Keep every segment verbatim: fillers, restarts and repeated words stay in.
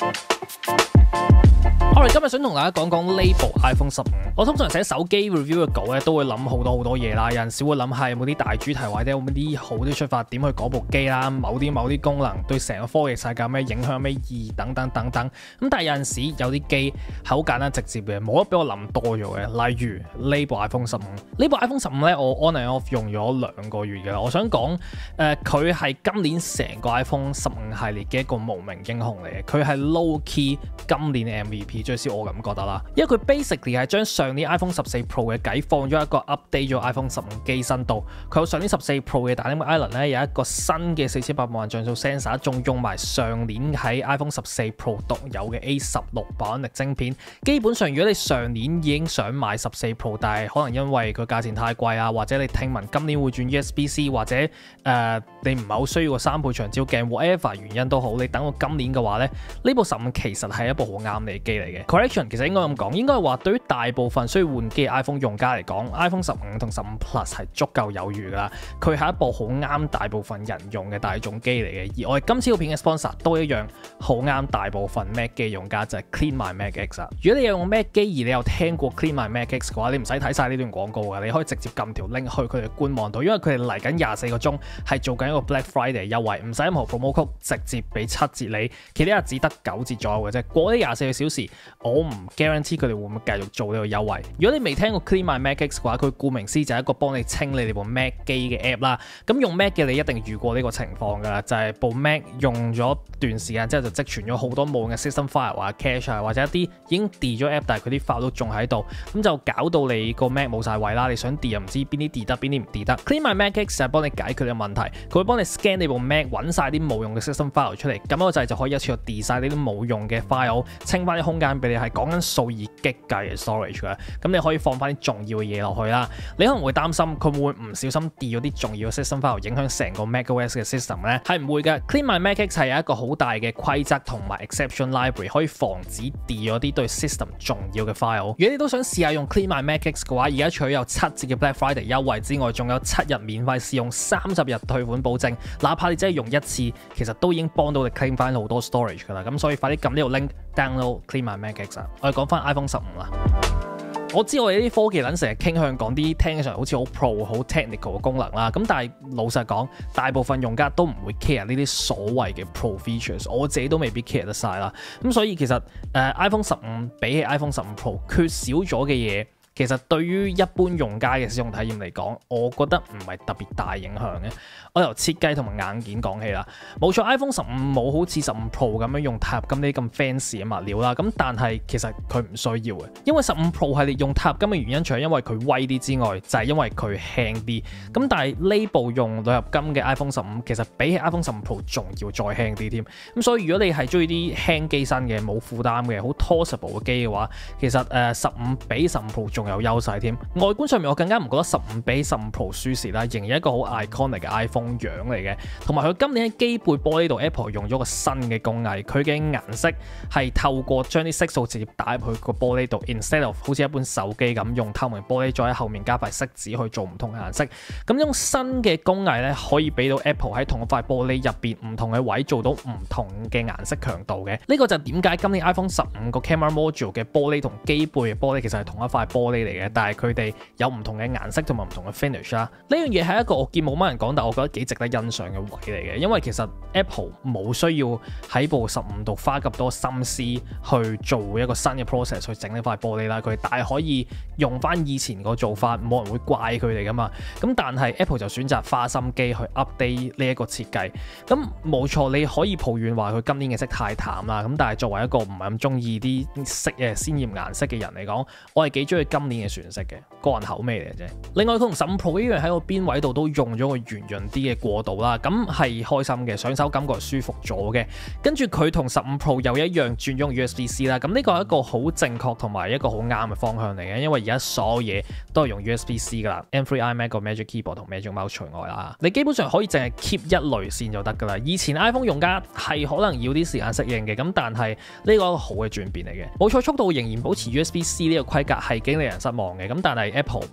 我哋今日想同大家講講呢部 iPhone 十五。我通常寫手機 review 嘅稿咧，都會諗好多好多嘢啦。有陣時會諗下有冇啲大主題，或者有冇啲好啲出發點去講部機啦，某啲某啲功能對成個科技世界有咩影響、有咩意義等等等等。咁但係有陣時有啲機係好簡單直接嘅，冇得俾我諗多咗嘅。例如呢部 iPhone 十五，呢部 iPhone 十五咧，我 on and off 用咗兩個月嘅啦。我想講誒，佢、呃、係今年成個 iPhone 十五系列嘅一個無名英雄嚟嘅。佢係 low key 今年嘅 M V P， 最少我咁覺得啦。因為佢 basically 係將上年 iPhone 十四 Pro 嘅計放咗一個 update 咗 iPhone 十五機身度。佢有上年十四 Pro 嘅 Dynamic Island 咧，有一個新嘅四千八百萬像素 sensor， 仲用埋上年喺 iPhone 十四 Pro 獨有嘅 A 十六 Bionic 晶片。基本上如果你上年已經想買十四 Pro， 但係可能因為佢價錢太貴啊，或者你聽聞今年會轉 U S B C， 或者誒、呃、你唔係好需要個三倍長焦鏡 whatever 原因都好，你等到今年嘅話咧，呢部十五其實係一部好啱你嘅機嚟嘅。Correction， 其實應該咁講，應該係話對於大部分需要換機嘅 iPhone 用家嚟講 ，iPhone 十五同十五 Plus 係足夠有餘㗎啦。佢係一部好啱大部分人用嘅大眾機嚟嘅。而我哋今次個片嘅 sponsor 都一樣好啱大部分 Mac 機用家，就係、是、Clean My Mac X 啊。如果你有用 Mac 機而你有聽過 Clean My Mac X 嘅話，你唔使睇晒呢段廣告㗎，你可以直接撳條 link 去佢哋官網度，因為佢哋嚟緊廿四個鐘係做緊一個 Black Friday 優惠，唔使任何 promo code，直接俾七折你，其他日子得九折左右嘅啫。過呢廿四個小時，我唔 guarantee 佢哋會唔會繼續做呢個優惠。如果你未聽過 Clean My Mac X 嘅話，佢顧名思義就係一個幫你清理你部 Mac 機嘅 app 啦。咁用 Mac 嘅你一定遇過呢個情況㗎啦，就係、是、部 Mac 用咗段時間之後就積存咗好多冇用嘅 system file 或者 cache 啊，或者一啲已經 delete 咗 app， 但係佢啲 file 都仲喺度，咁就搞到你個 Mac 冇晒位啦。你想 delete 又唔知邊啲 delete 得，邊啲唔 delete 得。Clean My Mac X 就係幫你解決呢個問題，佢會幫你 scan 你部 Mac， 揾晒啲冇用嘅 system file 出嚟，咁個掣就可以一次過 delete 晒呢啲冇用嘅 file， 清翻啲空間俾你，係講緊數以擊計嘅 storage 㗎。咁你可以放翻啲重要嘅嘢落去啦。你可能會擔心佢會唔小心 delete 咗啲重要嘅 system file， 影響成個 macOS 嘅 system 咧？係唔會嘅。Clean My Mac X 係有一個好大嘅規則同埋 exception library， 可以防止 delete 咗啲對 system 重要嘅 file。如果你都想試下用 Clean My Mac X 嘅話，而家除咗有七折嘅 Black Friday 優惠之外，仲有七日免費試用，三十日退款保證。哪怕你真係用一次，其實都已經幫到你 claim 翻好多 storage 㗎啦。咁所以快啲撳呢個 link download Clean My Mac X 啊！我哋講翻 iPhone 十五啦。我知我哋啲科技撚成日傾向講啲聽起上好似好 pro 好 technical 嘅功能啦，咁但係老實講，大部分用家都唔會 care 呢啲所謂嘅 pro features， 我自己都未必 care 得晒啦。咁所以其實誒、呃、iPhone 十五比起 iPhone 十五 Pro 缺少咗嘅嘢，其實對於一般用家嘅使用體驗嚟講，我覺得唔係特別大影響嘅。我由設計同埋硬件講起啦，冇錯 iPhone 十五冇好似十五 Pro 咁樣用鈦合金呢啲咁 fancy 嘅物料啦，咁但係其實佢唔需要嘅，因為十五 Pro 係用鈦合金嘅原因，除咗因為佢威啲之外，就係、是、因為佢輕啲。咁但係呢部用鋁合金嘅 iPhone 十五，其實比起 iPhone 十五 Pro 仲要再輕啲添。咁所以如果你係中意啲輕機身嘅、冇負擔嘅、好 tossable 嘅機嘅話，其實誒十五比十五 Pro 仲有優勢添。外觀上面我更加唔覺得十五比十五 Pro 輸蝕啦，仍然一個好 iconic 嘅 iPhone 樣嚟嘅，同埋佢今年喺機背玻璃度 Apple 用咗個新嘅工藝，佢嘅顏色係透過將啲色素直接打入去個玻璃度 ，instead of 好似一般手機咁用透明玻璃再喺後面加塊色紙去做唔同嘅顏色。咁呢種新嘅工藝咧，可以俾到 Apple 喺同一塊玻璃入邊唔同嘅位做到唔同嘅顏色強度嘅。呢、這個就點解今年 iPhone 十五個 camera module 嘅玻璃同機背嘅玻璃其實係同一塊玻璃嚟嘅，但係佢哋有唔同嘅顏色同埋唔同嘅 finish 啦。呢樣嘢係一個我見冇乜人講，但我覺得幾值得欣賞嘅位嚟嘅，因為其實 Apple 冇需要喺部十五度花咁多心思去做一個新嘅 process 去整呢塊玻璃啦，佢大可以用翻以前個做法，冇人會怪佢哋噶嘛。咁但係 Apple 就選擇花心機去 update 呢一個設計。咁冇錯，你可以抱怨話佢今年嘅色太淡啦。咁但係作為一個唔係咁中意啲色誒鮮豔顏色嘅人嚟講，我係幾中意今年嘅全色嘅，個人口味嚟嘅啫。另外佢同十五 Pro 一樣喺個邊位度都用咗個圓潤啲嘅過渡啦，咁係開心嘅，上手感覺舒服咗嘅。跟住佢同十五 Pro 又一樣轉咗用 U S B C 啦，咁呢個係一個好正確同埋一個好啱嘅方向嚟嘅，因為而家所有嘢都係用 U S B C 噶啦 ，M 三 iMac 個 Magic Keyboard 同 Magic Mouse 除外啦，你基本上可以淨係 keep 一類線就得噶啦。以前 iPhone 用家係可能要啲時間適應嘅，咁但係呢個係一個好嘅轉變嚟嘅。冇錯，速度仍然保持 U S B C 呢個規格係幾令人失望嘅，咁但係 Apple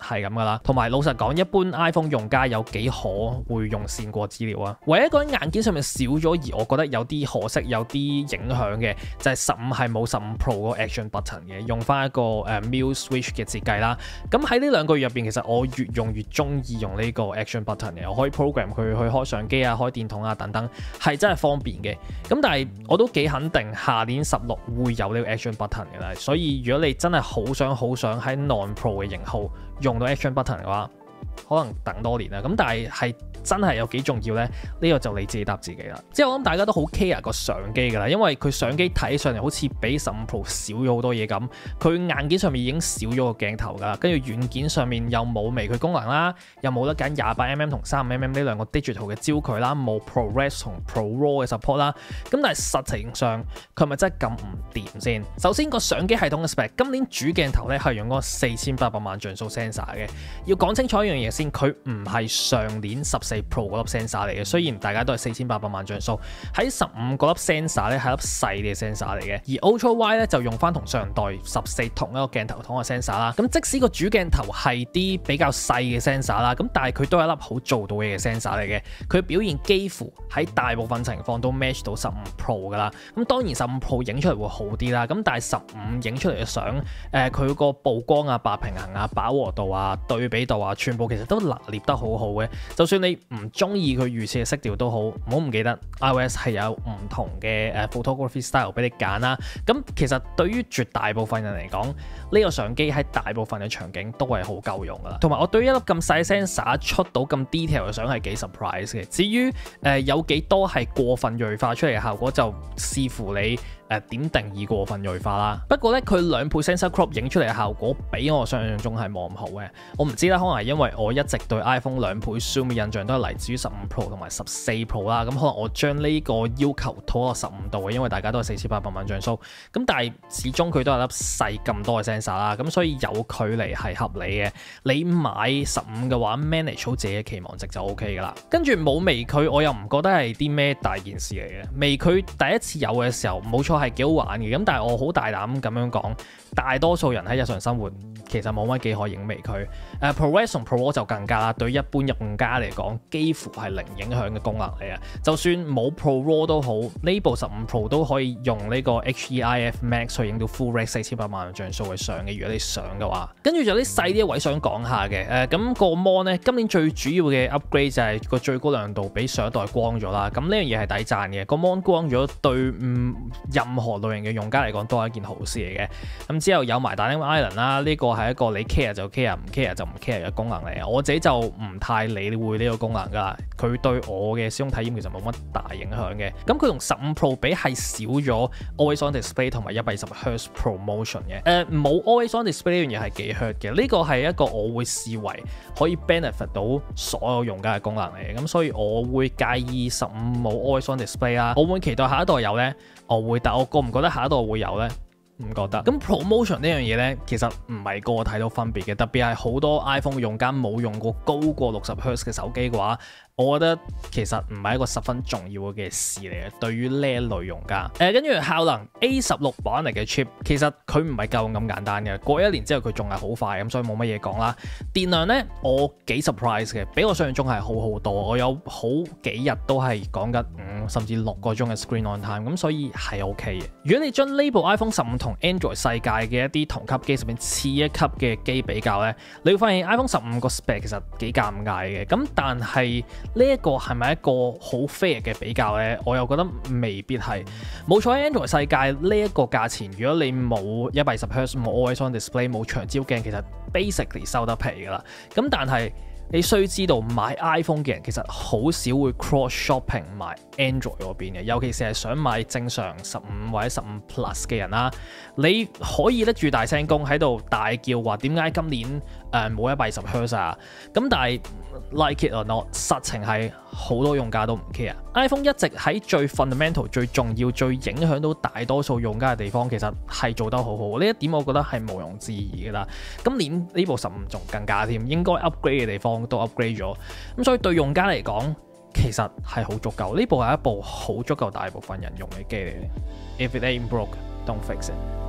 係咁噶啦。同埋老實講，一般 iPhone 用家有幾可會用線過資料啊？唯一一個喺硬件上面少咗，而我覺得有啲可惜、有啲影響嘅，就係十五係冇十五 Pro 嗰個 Action Button 嘅，用翻一個誒 Muse Switch 嘅設計啦。咁喺呢兩個月入邊，其實我越用越中意用呢個 Action Button 嘅，我可以 program 佢去開相機啊、開電筒啊等等，係真係方便嘅。咁但係我都幾肯定下年十六會有呢個 Action Button 嘅啦。所以如果你真係好想好想喺 Non Pro 嘅型號用到 Action Button 嘅話，可能等多年啦。咁但係係真係有幾重要呢？呢、呢個就你自己答自己啦。即係我諗大家都好 care 個相機㗎啦，因為佢相機睇上嚟好似比十五 Pro 少咗好多嘢咁。佢硬件上面已經少咗個鏡頭㗎啦，跟住軟件上面又冇微距功能啦，又冇得揀廿八 mm 同三十五 mm 呢兩個 digital 嘅焦距啦，冇 ProRes 同 ProRAW 嘅 support 啦。咁但係實情上佢係咪真係咁唔掂先？首先個相機系統嘅 spec， 今年主鏡頭咧係用嗰個四千八百萬像素 sensor 嘅。要講清楚一樣嘢先，佢唔係上年十四 Pro 嗰粒 sensor 嚟嘅，雖然大家都係四千八百萬像素，喺十五嗰粒 sensor 咧係粒細嘅 sensor 嚟嘅，而 Ultra Wide 咧就用翻同上代十四同一個鏡頭同一個 sensor 啦。咁即使個主鏡頭係啲比較細嘅 sensor 啦，咁但係佢都係一粒好做到嘢嘅 sensor 嚟嘅，佢表現幾乎喺大部分情況都 match 到十五 Pro 噶啦。咁當然十五 Pro 影出嚟會好啲啦，咁但係十五影出嚟嘅相，誒佢個曝光啊、白平衡啊、飽和度啊、對比度啊，全部其實都拿捏得好好嘅。就算你唔中意佢預設嘅色調都好，唔好唔記得 iOS 係有唔同嘅誒 photography style 俾你揀啦。咁其實對於絕大部分人嚟講，呢、這個相機喺大部分嘅場景都係好夠用噶啦。同埋我對於一粒咁細 sensor 出到咁 detail 嘅相係幾 surprise 嘅。至於誒、呃、有幾多係過分銳化出嚟嘅效果，就視乎你誒點定義過分銳化啦。不過咧，佢兩倍 sensor crop 影出嚟嘅效果比我想象中係冇咁好嘅。我唔知啦，可能係因為我一直對 iPhone 兩倍 zoom 嘅印象都係嚟自於十五 Pro 同埋十四 Pro 啦。咁可能我將呢個要求拖落十五度嘅，因為大家都係四千八百萬像素。咁但係始終佢都係粒細咁多嘅 sensor 啦，咁所以有距離係合理嘅。你買十五嘅話 ，manage 好自己嘅期望值就 OK 噶啦。跟住冇微距，我又唔覺得係啲咩大件事嚟嘅。微距第一次有嘅時候，冇錯係幾好玩嘅。咁但係我好大膽咁樣講，大多數人喺日常生活其實冇乜幾可影微距。誒、uh, ProRes 同 ProRAW 就更加啦，對一般用家嚟講，幾乎係零影響嘅功能嚟嘅。就算冇 ProRAW 都好，呢部十五 Pro 都可以用呢個 H E I F Max 去影到 Full Red 四千八百萬像素嘅相嘅。如果你想嘅話，跟住仲有啲細啲嘅位想講下嘅。誒、呃、咁、那個 mon 咧，今年最主要嘅 upgrade 就係個最高亮度比上一代光咗啦。咁呢樣嘢係抵讚嘅。個 mon 光咗對嗯任何類型嘅用家嚟講都係一件好事嚟嘅。咁之後有埋 Dynamic Island 啦，呢個係一個你 care 就 care， 唔 care 就唔 care 嘅功能嚟。我自己就唔太理會呢個功能噶啦，佢對我嘅使用體驗其實冇乜大影響嘅。咁佢同十五 Pro 比係少咗 Always On Display 同埋一百二十赫茲 ProMotion 嘅。誒、呃、冇 Always On Display 呢樣嘢係幾 hurt 嘅。呢個係一個我會視為可以 benefit 到所有用家嘅功能嚟嘅。咁所以我會介意十五冇 Always On Display 啦。我會期待下一代有呢，我會，但我覺唔覺得下一代會有呢？唔覺得。咁 ProMotion 呢樣嘢呢，其實唔係個個睇到分別嘅，特別係好多 iPhone 用家冇用過高過六十赫茲嘅手機嘅話，我覺得其實唔係一個十分重要嘅事嚟嘅，對於呢一類用家。誒、呃，跟住效能 A 十六 Bionic嘅 chip， 其實佢唔係夠咁簡單嘅。過一年之後佢仲係好快，咁所以冇乜嘢講啦。電量呢，我幾 surprise 嘅，比我想象中係好好多。我有好幾日都係講緊五甚至六個鐘嘅 screen on time，咁所以係 OK 嘅。如果你將呢部 iPhone 十五同 Android 世界嘅一啲同級機上面次一級嘅機比較呢，你會發現 iPhone 十五個 spec 其實幾尷尬嘅。咁但係呢一個係咪一個好 fair 嘅比較呢？我又覺得未必係。冇錯，喺 Android 世界呢一個價錢，如果你冇一百二十赫茲、冇 Always On Display、冇長焦鏡，其實 basically 收得皮噶啦。咁但係你需知道買 iPhone 嘅人其實好少會 cross shopping 買 Android 嗰邊嘅，尤其是係想買正常十五或者十五 Plus 嘅人啦。你可以拎住大聲公喺度大叫話點解今年誒冇一百二十赫茲啊？咁但係 like it or not，實情係好多用家都唔 care。iPhone 一直喺最 fundamental、最重要、最影響到大多數用家嘅地方，其實係做得好好。呢一點我覺得係毋庸置疑㗎啦。今年呢部十五仲更加添，應該 upgrade 嘅地方都 upgrade 咗。咁所以對用家嚟講，其實係好足夠。呢部係一部好足夠大部分人用嘅機嚟嘅。If it ain't broke, don't fix it.